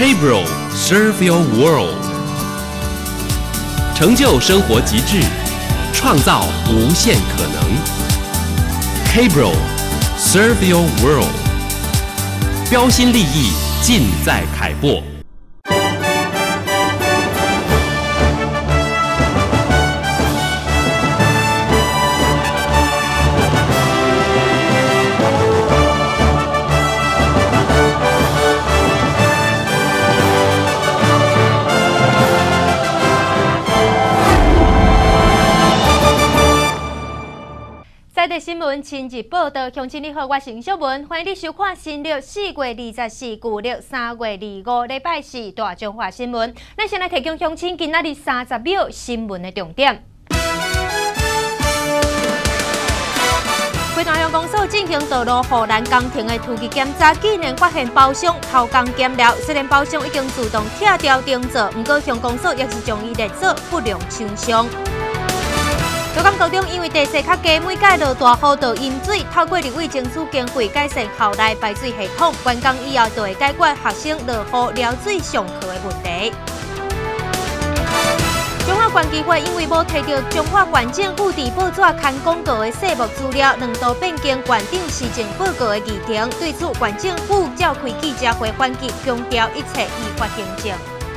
K-Bro Serve Your World， 成就生活极致，创造无限可能。K-Bro Serve Your World， 标新立异，尽在凯擘。 在地新闻亲自报道，乡亲你好，我是小文，欢迎你收看新历4月24、旧历3月25礼拜4大中华新闻。咱先来提供乡亲今仔日30秒新闻的重点。花坛乡公所进行道路护栏工程的突击检查，竟然发现包厢偷工减料。虽然包厢已经自动拆掉钉座，不过乡公所也是将伊列作不良厂商。鹿港高中因为地势较低，每届落大雨就淹水，透过立委争取经费改善校内排水系统，完工以后就会解决学生落雨撩水上课的问题。中华县议会因为无摕到中华县政府伫报纸刊广告的细目资料，2度变更县长施政报告的议程。对此，县政府召开记者会反击，强调一切依法行政。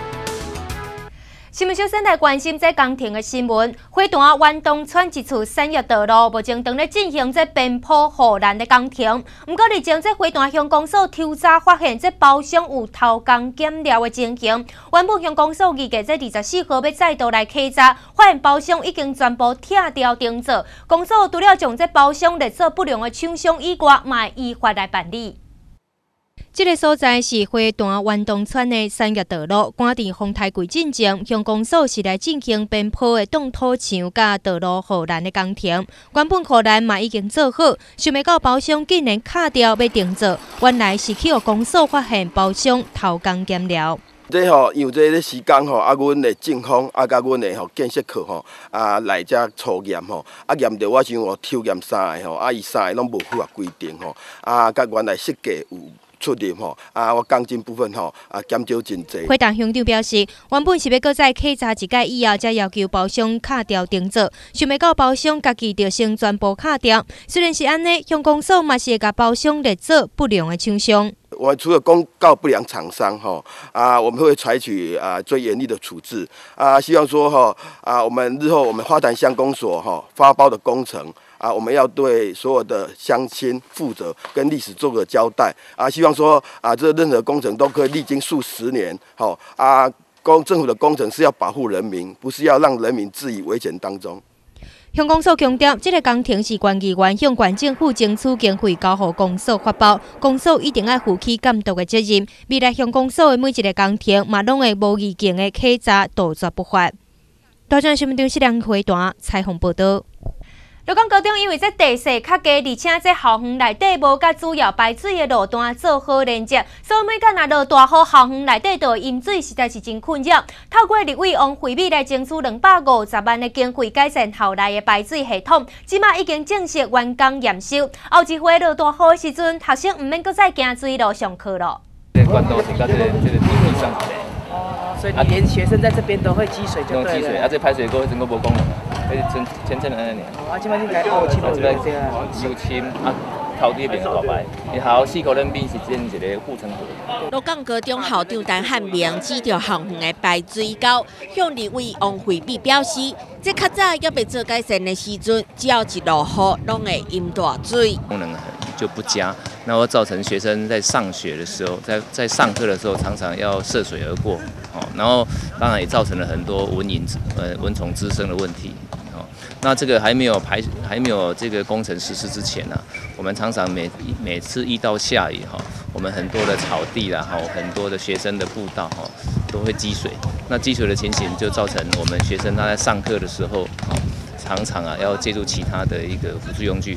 新闻首先来关心这工程的新闻。花坛湾东村一处产业道路，目前正在进行这边坡护栏的工程。不过，日前这花坛乡公所抽查发现，这包厢有偷工减料的情形。原本乡公所预计这24号要再度来稽查，发现包厢已经全部拆掉钉座。公所除了将这包厢列作不良的厂商以外，嘛依法来办理。这个所在是花坛湾东村的产业道路，赶伫丰台柜进前，乡公所是来进行边坡的冻土墙甲道路护栏的工程。原本护栏嘛已经做好，想袂到包厢竟然卡掉要钉做，原来是去互公所发现包厢偷工减料。 这吼，因为这咧施工吼，阮的政府甲阮的建设课吼，来遮抽验吼，验着我想抽验3个吼，伊3个拢无符合规定吼，甲原来设计有出入吼，我钢筋部分吼，减少真济。 花坛乡长表示，原本是要搁再稽查一届以后，才要求包厢卡掉钉做，想袂到包厢家己就先全部卡掉。虽然是安尼，乡公所嘛是会甲包厢列作不良的厂商。 我除了公告不良厂商吼，我们会采取最严厉的处置希望说我们日后我们花坛乡公所发包的工程我们要对所有的乡亲负责，跟历史做个交代希望说这任何工程都可以历经数十年政府的工程是要保护人民，不是要让人民置于危险当中。 乡公所强调，这个工程是县议员向县政府争取经费交予公所发包，公所一定要负起监督的责任。未来乡公所的每一个工程，嘛拢会无预警的稽查，杜绝不法。大江新闻中，梁花坛采访报道。鹿港高中因为这地势较低，而且这校园内底无甲主要排水的路段做好连接，所以每间若落大雨，校园内底就会淹水，实在是真困扰。透过立委王惠美来争取250万的经费改善校内的排水系统，即马已经正式完工验收。后一回落大雨的时阵，学生毋免搁再行水路上课了。 管道是到这个地面上来的。 所以连学生在这边都会积水就对了。 积水，这排水沟整个无功能，前的那年。 即摆应该漚深了，对啊。 油深头底变大白，然后4口人边是建一个护城河。 鹿港高中校长陈汉明指着校园的排水沟，向立委王惠美表示，这较早要要做改善的时阵，只要一落雨，拢会淹大水。 功能就不佳，那会造成学生在上学的时候，在上课的时候，常常要涉水而过，然后当然也造成了很多蚊虫滋生的问题。那这个还没有这个工程实施之前呢，我们常常每次一到下雨我们很多的草地啦很多的学生的步道都会积水。那积水的情形就造成我们学生他在上课的时候常常要借助其他的一个辅助用具，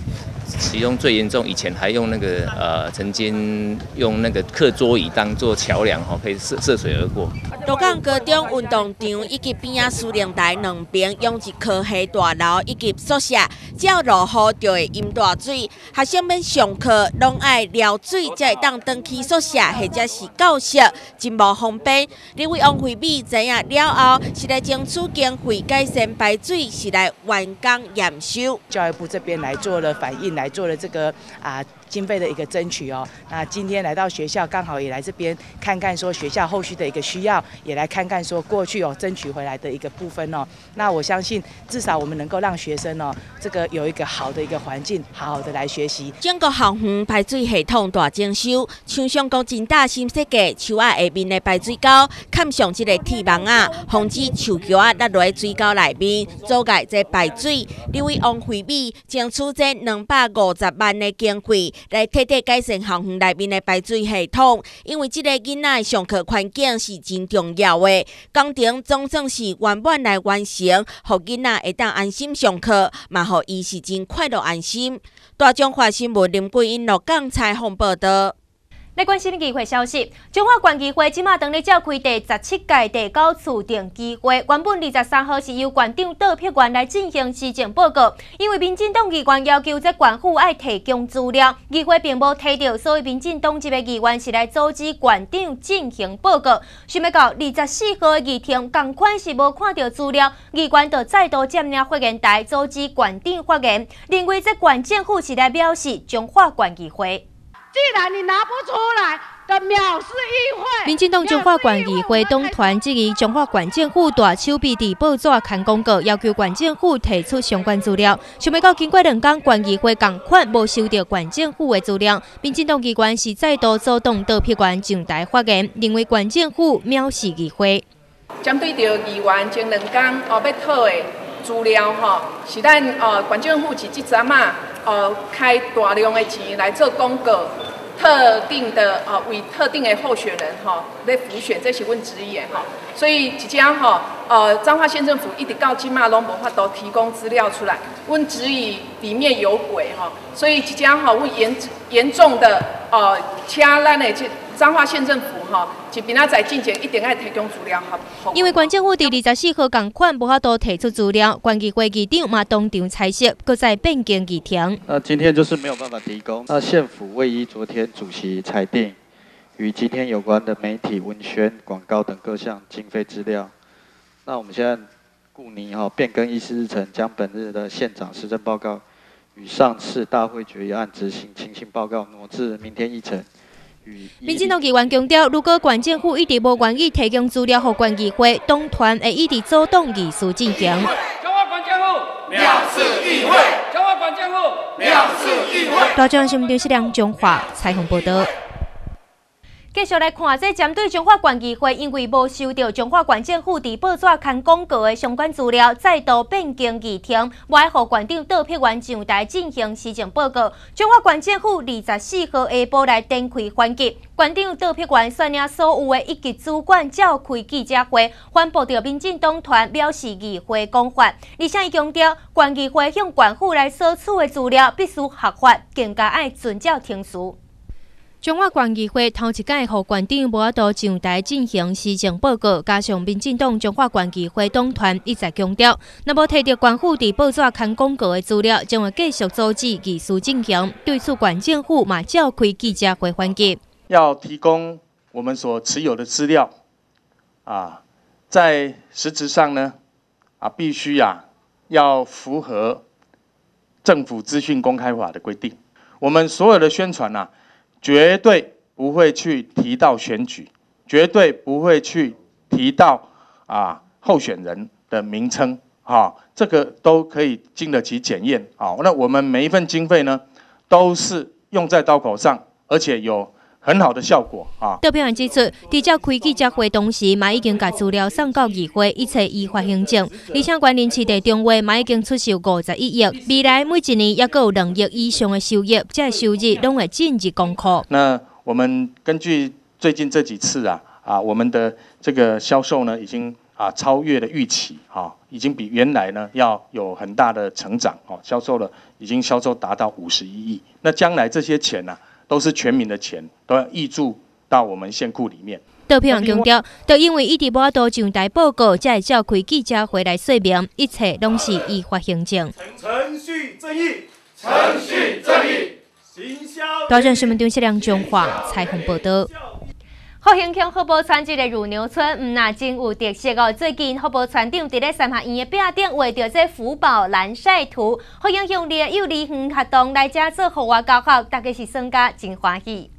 其中最严重，以前还用那个曾经用那个课桌椅当做桥梁，可以涉水而过。 鹿港高中运动场以及边仔司令台两边用一科系大楼以及宿舍，只要落雨就会淹大水，学生们上课拢爱撩水，才会当回去宿舍或者是教室，真无方便。立委王惠美知影了后，是来争取经费改善排水，是来完工验收。 教育部这边来做了反应，来做了这个经费的一个争取哦。那今天来到学校，刚好也来这边看看说学校后续的一个需要，也来看看说过去争取回来的一个部分哦。那我相信至少我们能够让学生这个有一个好的一个环境，好好的来学习。 整个校园排水系统大整修，厂商讲真大心设计，树仔下面的排水沟嵌上这个铁网啊，防止树叶啊落落水沟内面，阻碍这排水。立委王惠美争取这250万的经费。来彻底改善校园内面的排水系统，因为这个囡仔的上课环境是真重要的。工程总算是圆满来完成，让囡仔会当安心上课，嘛让伊是真快乐安心。大中华新闻林桂英鹿港采访报道。 来关心议会消息，中华县议会即马当咧召开第17届第9次定期会，原本23号是由县长戴碧元来进行施政报告，因为民进党议员要求这县府爱提供资料，议会并无提到，所以民进党这个议员是来阻止县长进行报告。想要到24号的议庭，同款是无看到资料，议员就再度占领发言台，阻止县长发言，认为这县政府是来藐视中华县议会。 既然你拿不出来，就藐视议会。 民进党中华县议会党团质疑中华县政府大手笔伫报纸刊广告，要求县政府提出相关资料。想要到经过2天，县议会同款无收到县政府的资料。民进党议员是再度阻挡戴碧元上台发言，认为县政府藐视议会。 针对着议员前2天要讨的资料是咱县政府是即阵开大量的钱来做广告，特定的为特定的候选人来辅选，这是阮质疑的所以即只彰化县政府一直到今嘛拢无法度提供资料出来，阮质疑里面有鬼所以即只阮严重的请咱的彰化县政府一边仔进前一定要提供资料。 因为县政府伫24号同款无法度提出资料，县议会议长嘛当场猜测，搁再变更议庭。 那今天就是没有办法提供。那县府未依昨天主席裁定，与今天有关的媒体文宣、广告等各项经费资料。那我们现在故拟变更议事日程，将本日的县长施政报告与上次大会决议案执行情形报告挪至明天议程。 民进党议员强调，如果县政府一直无愿意提供资料给县议会，党团会一直阻挡议事进行。 中华县政府藐视议会，中华县政府藐视议会。 大中央新闻电视梁中华采访报道。继续来看，这针对中华县议会因为无收到中华县政府伫报纸刊广告的相关资料，再度变更议程，无爱让县长戴碧元上台进行施政报告。中华县政府24号下晡来展开反击，县长戴碧元率领所有的一级主管召开记者会，反驳着民进党团藐视议会讲法，而且伊强调，县议会向县府来索取的资料必须合法，更加爱遵照程序。中华县议会头一届，互县长无法度上台进行施政报告，加上民进党中华县议会党团一再强调，若无摕到县府伫报纸刊广告的资料，将会继续阻止议事进行。对此，县政府嘛召开记者会反击， 要提供我们所持有的资料，在实质上呢，必须要符合政府资讯公开法的规定。我们所有的宣传绝对不会去提到选举，绝对不会去提到候选人的名称，这个都可以经得起检验。那我们每一份经费呢，都是用在刀口上，而且有很好的效果戴碧元指出，伫召开记者会同时，嘛已经把资料送到议会，一切依法行政。而且关联市地中划嘛已经出售51亿，未来每一年也阁有2亿以上的收益，这个收入拢会进入公库。 那我们根据最近这几次我们的这个销售呢，已经超越了预期，已经比原来呢要有很大的成长，已经销售达到51亿。那将来这些钱呢，都是全民的钱，都要挹注到我们县库里面。 杜平强调，就因为一直无法度上台报告，才会召开记者会来说明，一切拢是依法行政。 程序正义，程序正义，行销。 大正新闻中谢亮中华采访报道。福兴乡福保村这个乳牛村，那真有特色哦。最近福保村长伫咧三合院的壁顶画着这福保蓝晒图，福兴乡里幼儿园活动来遮做户外教学，大家是算甲真欢喜。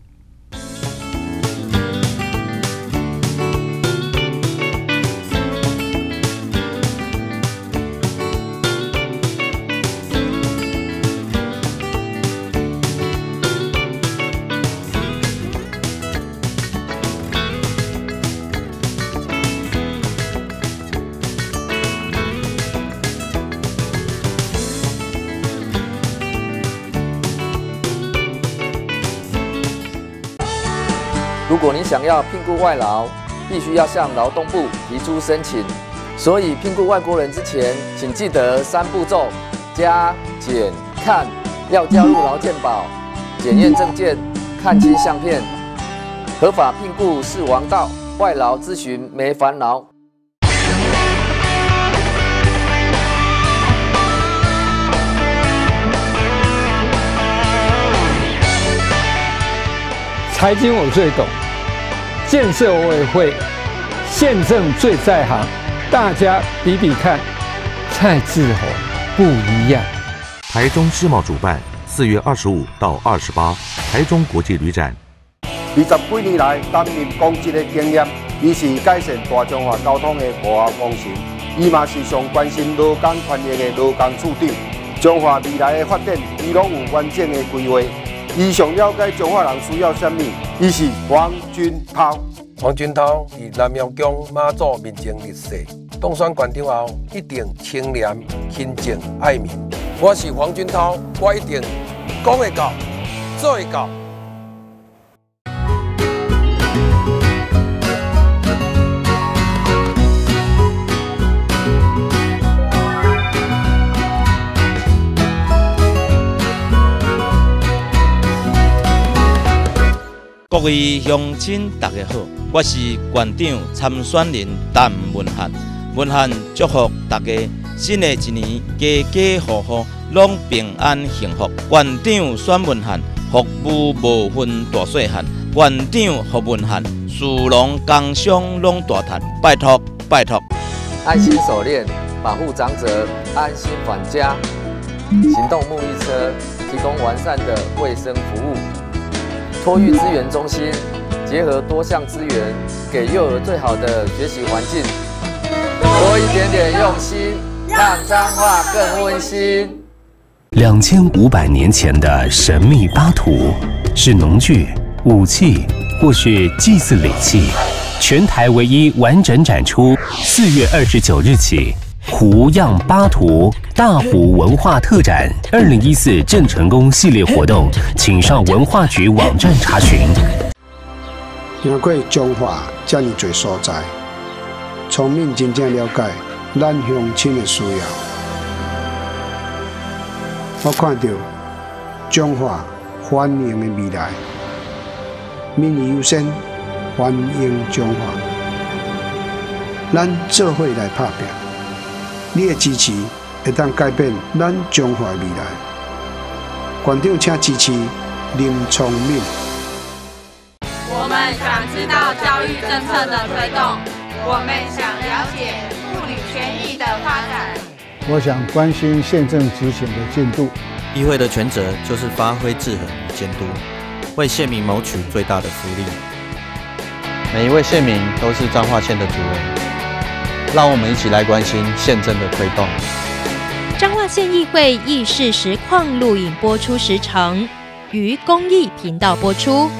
如果你想要聘雇外劳，必须要向劳动部提出申请。所以聘雇外国人之前，请记得3步骤：加、减、看。要加入劳健保，检验证件，看清相片。合法聘雇是王道，外劳咨询没烦恼。 财经我最懂，建设我也会，宪政最在行，大家比比看，蔡志宏不一样。 台中世贸主办4月25到28台中国际旅展。 20几年来担任公职的经验，伊是改善大中华交通的幕后功臣，伊嘛是上关心劳工权益的劳工处长。中华未来的发展，伊拢有完整的规划。伊上了解中华人需要什么，伊是黄俊涛。 黄俊涛是南阳宫妈祖面前立誓，当选县长后一定清廉、勤政、爱民。我是黄俊涛，我一定讲会到，做会到。 各位乡亲，大家好，我是县长参选人陈文翰。文翰祝福大家新的一年家家户户拢平安幸福。县长选文翰，服务无分大细汉。县长服文翰，事农工商拢大赚。拜托拜托。 爱心手链，保护长者，安心返家。行动沐浴车，提供完善的卫生服务。托育资源中心结合多项资源，给幼儿最好的学习环境。多一点点用心，让彰化更温馨。 2500年前的神秘巴图，是农具、武器，或是祭祀礼器。全台唯一完整展出。4月29日起。湖样巴图大湖文化特展2014郑成功系列活动，请上文化局网站查询。 因为彰化这么多所在，聪明真正了解咱乡亲的需要。我看到彰化繁荣的未来，民意优先，欢迎彰化，咱做伙来打拼。你的支持会当改变咱彰化未来。县长请支持林聪明。 我们想知道教育政策的推动，我们想了解妇女权益的发展。 我想关心宪政执行的进度。 议会的权责就是发挥制衡与监督，为县民谋取最大的福利。每一位县民都是彰化县的主人。让我们一起来关心宪政的推动。 彰化县议会议事实况录影播出时程，于公益频道播出。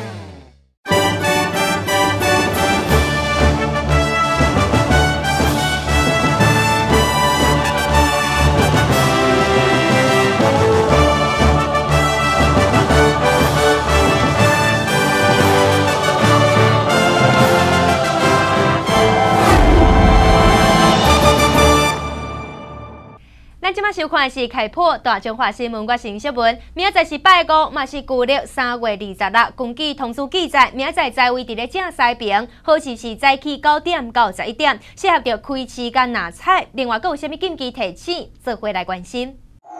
嘛收看的是开播大中华新闻，我是小文。明仔载是拜五，嘛是旧历3月26日。根据通知记载，明仔载位伫咧正西边，好似是早起9点到11点，适合着开市甲拿菜。另外，阁有啥物禁忌提醒，做伙来关心。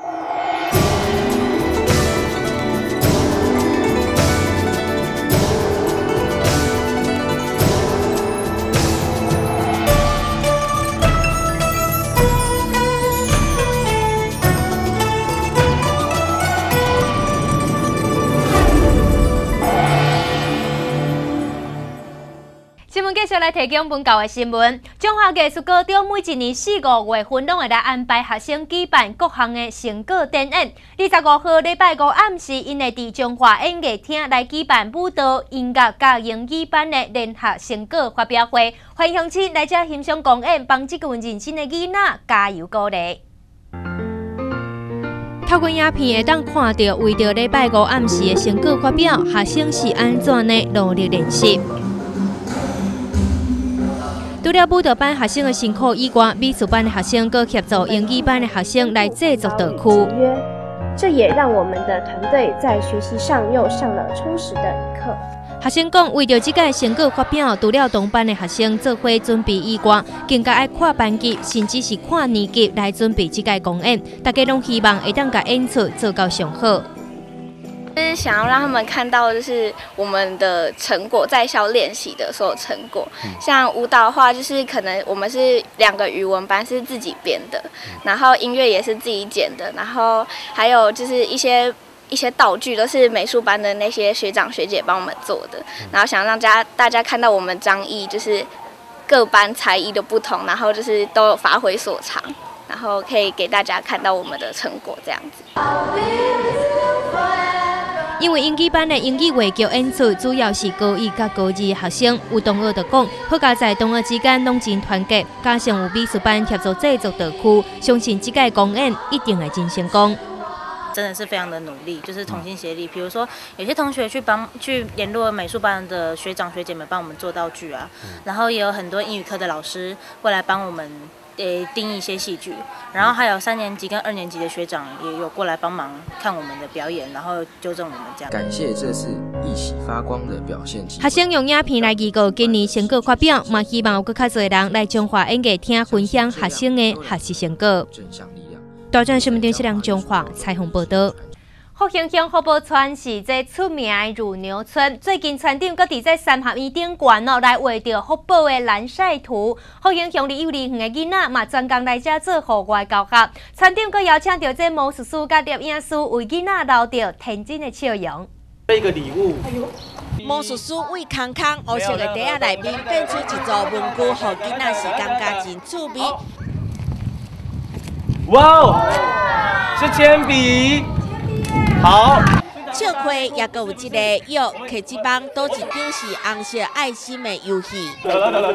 新闻继续来提供本校的新闻。中华艺术高中每一年4、5月份拢会来安排学生举办各项的成果展演。25号礼拜五暗时，因会伫中华演艺厅来举办舞蹈、音乐甲英语班的联合成果发表会，欢迎乡亲来遮欣赏公演，帮这群认真的囡仔加油鼓励。透过影片会当看到，为着礼拜五暗时的成果发表，学生是安怎呢努力练习。除了舞蹈班学生的辛苦以外，美术班的学生更协助英语班的学生来制作道具。 这也让我们的团队在学习上又上了充实的一课。 学生讲，为着这届成果发表，除了同班的学生做伙准备以外，更加爱看班级，甚至是看年级来准备这届公演。大家拢希望会当甲演出做到上好。 就是想要让他们看到，就是我们的成果，在校练习的所有成果。像舞蹈的话，就是可能我们是2个语文班是自己编的，然后音乐也是自己剪的，然后还有就是一些道具都是美术班的那些学长学姐帮我们做的。然后想让大家看到我们彰艺就是各班才艺的不同，然后就是都有发挥所长，然后可以给大家看到我们的成果这样子。 因为英语班的英语话剧演出主要是高1甲高2的学生，有同学就讲，好家在同学之间拢真团结，加上有美术班协助制作道具，相信这届公演一定会真成功。 真的是非常的努力，就是同心协力。比如说，有些同学去联络美术班的学长学姐们帮我们做道具啊，然后也有很多英语科的老师过来帮我们定一些戏剧，然后还有3年级跟2年级的学长也有过来帮忙看我们的表演，然后纠正我们这样。 感谢这次一起发光的表现机会。 学生用影片来预告今年成果发表，嘛希望有更较多人来中华演艺厅分享学生的学习成果。大专新闻电视台中华采访报道。福兴乡福宝村是这出名的乳牛村，最近村长搁伫这三合院顶悬来画着福宝的蓝晒图。福兴乡里幼儿园的囡仔嘛专工来遮做户外教学，村长搁邀请到这魔术师甲摄影师为囡仔留着天真的笑容。 这个礼物。 魔术师为康康黑色的袋仔内面变出一座文具，互囡仔是感觉真趣味。 哇哦，是铅笔。好， 笑亏也阁有一个约客家帮，多一张是红色爱心的游戏。 魔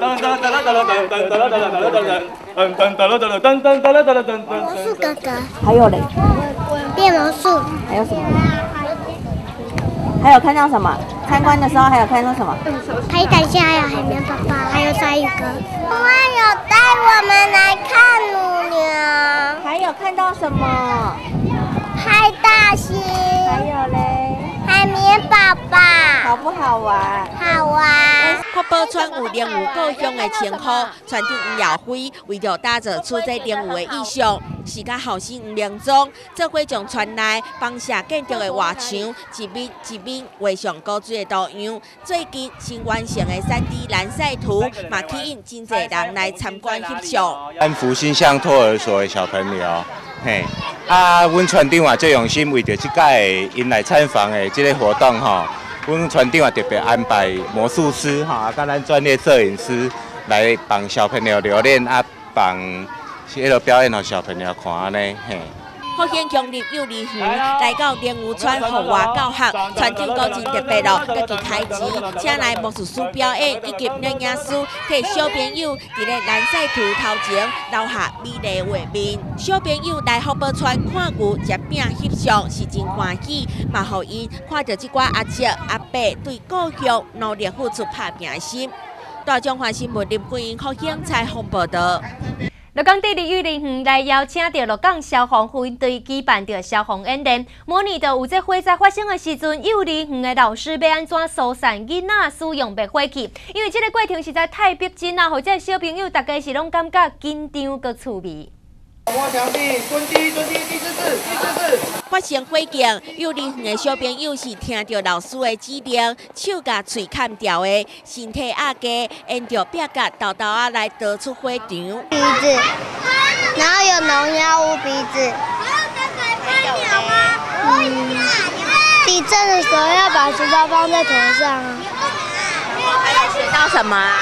术哥哥。 还有嘞。 变魔术。 还有什么？还有看到什么？参观的时候还有看到什么？ 海胆蟹，还有海绵宝宝，还有鲨鱼哥。妈妈有带我们来看乳牛。 还有看到什么？ 海大星， 还有嘞， 海绵宝宝， 好不好玩？ 好玩。 福宝村有灵武故乡的称号，村长吴耀辉为着打造出这灵武的意象，是甲后生吴明忠做伙将村内放下建筑的外墙一面一面画上古锥的图样。最近新完成的3D 蓝晒图，嘛吸引真侪人来参观翕相。 咱福兴乡托儿所的小朋友。嘿，阮村长也最用心，为着即届因来参访的即个活动吼，阮村长也特别安排魔术师吼，甲咱专业摄影师来帮小朋友留念，帮迄个表演给小朋友看安尼嘿。 福兴乡立幼儿园来到莲湖村户外教学，村长高真特别咯，家己开钱，请来魔术师表演以及摄影师替小朋友伫咧蓝晒图头前留下美丽画面。小朋友来福宝村看牛、食饼、翕相是真欢喜，嘛互因看到即寡阿叔阿伯对故乡努力付出打拼的心。大中华新闻林桂英福兴采访报道。 鹿港第二园园来邀请到鹿港消防分队举办着消防演练，模拟到有这火灾发生的时阵，幼儿园的老师要安怎疏散囡仔使用灭火器？因为这个过程实在太逼真啊，或者小朋友大家是拢感觉紧张佮趣味。 摸墙壁，蹲低，第四次。 发生火警，幼儿园的小朋友是听到老师的指令，手甲嘴砍掉的，身体压低，沿着壁角豆豆啊来逃出火场。鼻子，然后有农药污鼻子。地震的时候要把书包放在头上啊。 还有学到什么啊？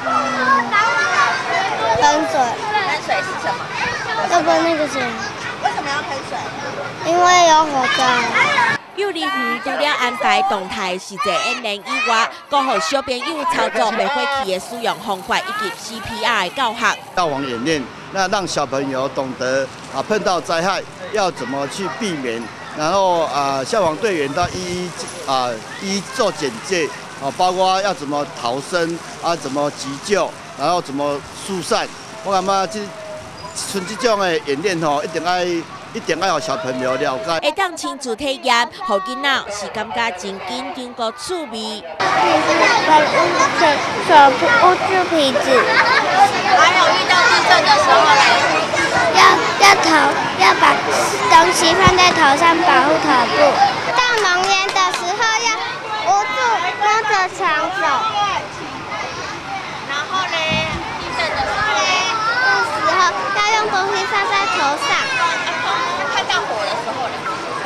喷水。 喷水是什么？ 要喷那个水。 为什么要喷水？ 因为有火灾。 幼儿园除了安排动态实际演练以外，教予小朋友操作灭火器的使用方法以及 CPR 的教学。 消防演练，那让小朋友懂得碰到灾害要怎么去避免，然后消防队员都一一做简介包括要怎么逃生怎么急救，然后怎么疏散。我感觉像这种的演练一定要让小朋友了解。 会当亲自体验，互囡仔是感觉真紧张个趣味。 捂住鼻子。 还有遇到地震的时候要把东西放在头上保护头部。到农园的时候要捂住摸着墙走。 然后呢，地震的时候要用东西放在头上。 看到火的时候呢，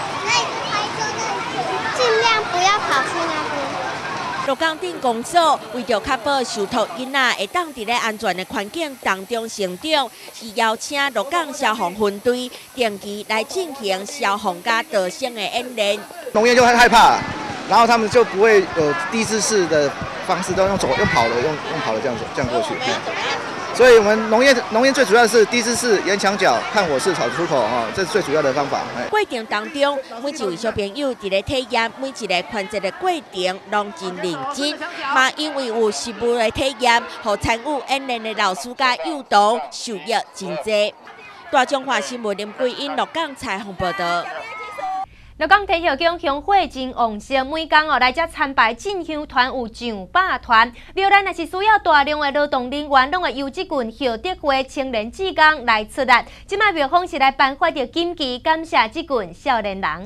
尽量不要跑去那边。 鹿港镇公所为着确保受托囡仔会当伫咧安全的环境当中成长，是邀请鹿港消防分队定期来进行消防加逃生的演练。 农业就会害怕，然后他们就不会有第四式的方式，都用跑的这样过去。所以我们农业最主要的是第四式、沿墙角、看火势、草出口这是最主要的方法。 过程当中，每一位小朋友伫咧体验每一个环节的过程，拢真认真。嘛，因为有实物的体验，和参与演练的老师甲幼童受益真济。大中华新闻林桂英鹿港采访报道。 鹿港天后宫香火真旺盛，每天来这参拜进香团有上百团。庙内若是需要大量的劳动人员，拢会由这群后德会青年志工来出力。即摆庙方是来颁发着锦旗，感谢这群少年人。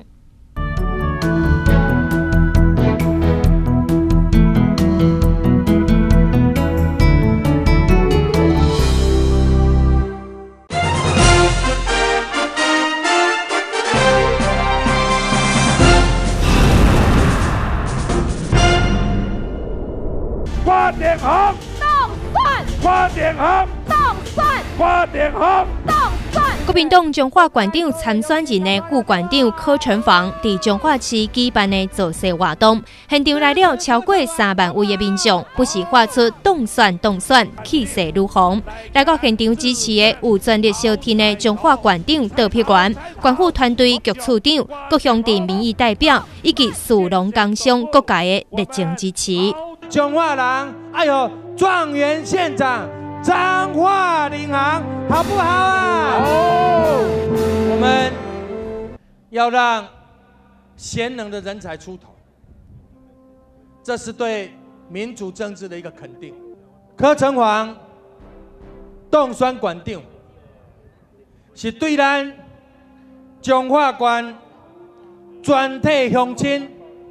花点红， 动算； 花点红， 动算； 花点红， 动算。国民党彰化县长参选人的副县长柯成芳伫彰化市举办的造势活动，现场来了超过3万位的民众，不时发出动算动算，气势如虹。来到现场支持的有全力小天的彰化县长邓碧元、县府团队局处长、各乡镇民意代表以及属农工商各界的热情支持。 彰化人爱有状元县长彰化领航，好不好啊？好。我们要让贤能的人才出头，这是对民主政治的一个肯定。柯成芳当选县长，是对咱彰化县全体乡亲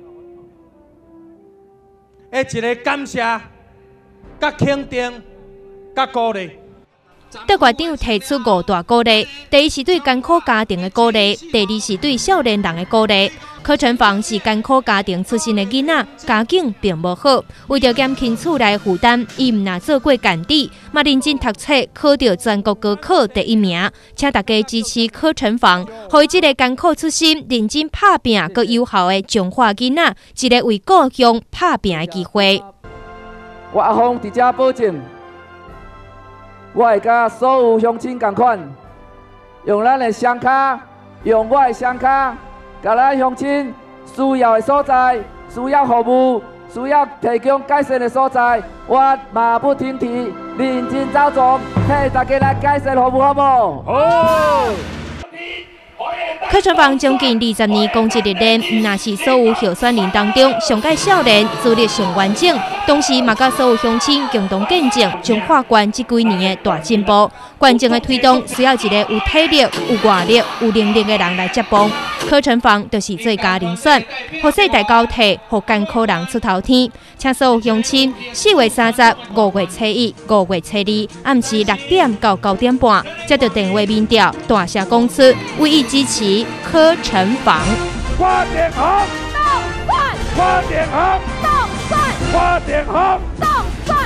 的一个感谢、甲肯定、甲鼓励。 邓县长提出5大鼓励：第一是对艰苦家庭的鼓励；第二是对少年人的鼓励。柯成芳是艰苦家庭出身的囡仔，家境并无好，为着减轻厝内负担，伊毋若做过干弟，嘛认真读册，考到全国高考第1名。请大家支持柯成芳，互伊这个艰苦出身、认真打拼、佮有效的彰化囡仔，一个为故乡打拼的机会。 我阿峰伫遮保证，我会甲所有乡亲同款，用咱的双脚，用我的双脚，甲咱乡亲需要的所在、需要服务、 需要提供改善的所在，我马不停蹄，认真走总，替大家来改善服务，好不？好。 柯城房将近20年公职历练，那是所有候选人当中上届少年、资历上完整，同时嘛甲所有乡亲共同见证彰化县这几年的大进步。县政的推动需要一个有体力、有外力、有能力的人来接棒。柯城房就是最佳人选，予世代交替，予艰苦人出头天。请所有乡亲4月30、5月7日、5月7日暗时6点到9点半，接到电话民调，大声公出，为伊支持柯城房。 花点行，动算；花点行，动算；花点行，动算。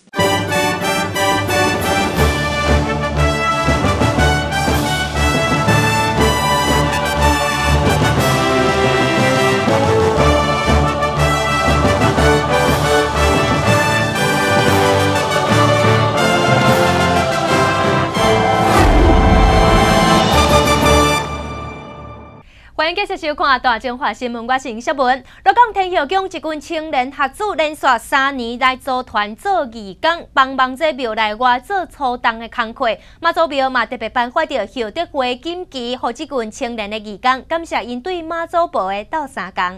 欢迎继续收看大中华新闻，我是小文。鹿港天后宫一群青年学子连续3年来组团做义工，帮忙在庙内外做初冬的工课。妈祖庙嘛特别颁发着后德会锦旗，予这群青年的义工，感谢因对妈祖庙的斗相共。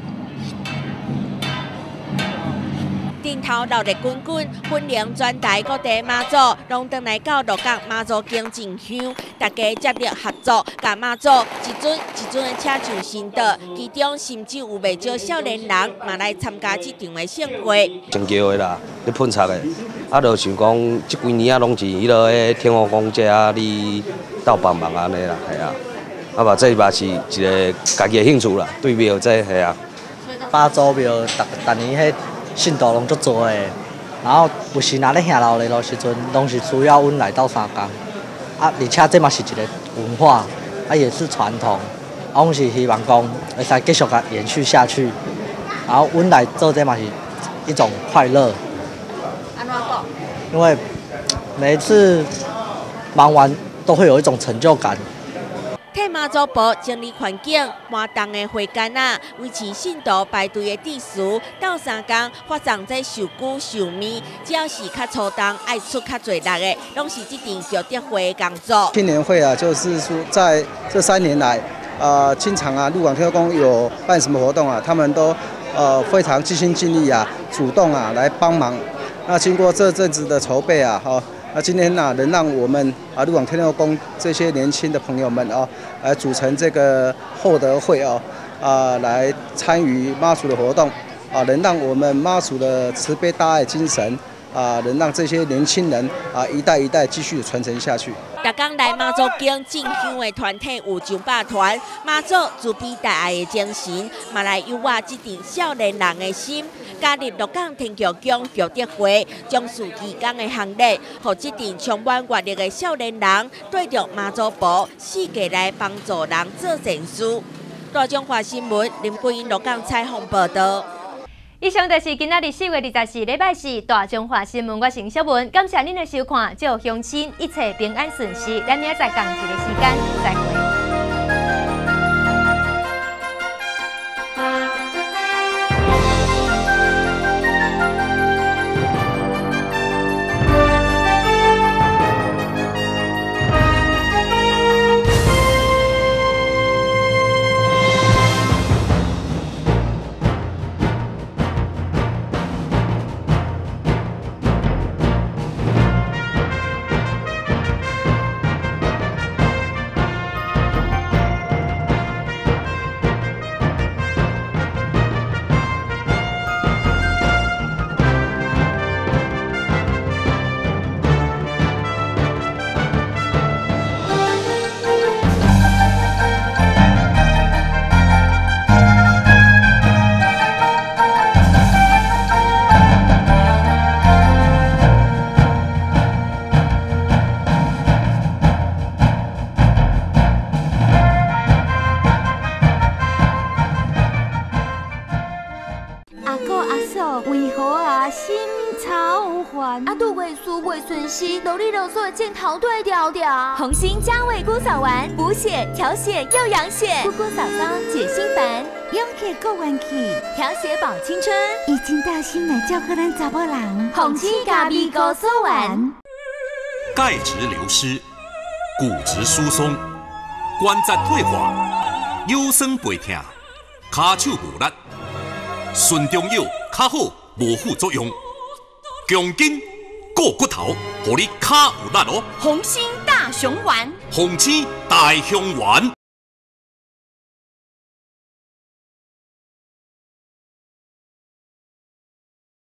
顶头热烈滚滚，分灵全台各地妈祖拢登来到鹿港妈祖经进香，大家接力合作，甲妈祖一尊一尊的请上神道，其中甚至有袂少少年人嘛来参加这场的盛会。 成桥的啦，咧喷漆的，就想讲这几年拢是迄落个天后宫这里斗帮忙安尼啦，系啊，嘛这嘛是一个家己的兴趣啦，对庙这系啊。 妈祖庙逐年迄信徒拢足多的，然后有时若咧行老的时阵，拢是需要阮来斗相共。而且这嘛是一个文化，也是传统。阮是希望讲会使继续甲延续下去。然后阮来做这嘛是一种快乐。安怎讲？因为每一次忙完都会有一种成就感。 替妈祖婆整理环境，搬动的花间啊，维持信徒排队的秩序，斗相共发送这寿久寿密，只要是较初冬爱出较侪力的，拢是这场后德会的工作。 青年会啊，就是说在这3年来，经常啊，鹿港天后宫有办什么活动啊，他们都非常尽心尽力啊，主动啊来帮忙。那经过这阵子的筹备啊，那今天呢，能让我们鹿港天后宫这些年轻的朋友们来组成这个厚德会来参与妈祖的活动能让我们妈祖的慈悲大爱精神能让这些年轻人一代一代继续传承下去。 逐天来妈祖经进香的团体有900团，妈祖慈悲大爱的精神，嘛来诱惑这场少年人的心，加入鹿港天后宫后德会，将事义工的行列，让这场充满活力的少年人对着妈祖婆，世界来帮助人做善事。大中华新闻林桂英鹿港采访报道。 以上就是今仔日4月24礼拜4大中华新闻，我是小文，感谢您的收看，祝乡亲一切平安顺遂，咱明仔载同一个时间再会。 心操烦。 啊，拄袂输袂顺时，啰里啰嗦的镜头对调调。 红心姜味菇嫂丸，补血调血又养血，菇菇嫂嫂解心烦， 勇气够元气， 调血保青春， 已经到心来照顾咱查某人。 红心咖味菇嫂丸， 钙质流失，骨质疏松，关节退化，腰酸背痛，骹手无力，顺中药较好，无副作用，强筋顾骨头，互你骹有力哦。 红心大熊丸， 红星大熊丸。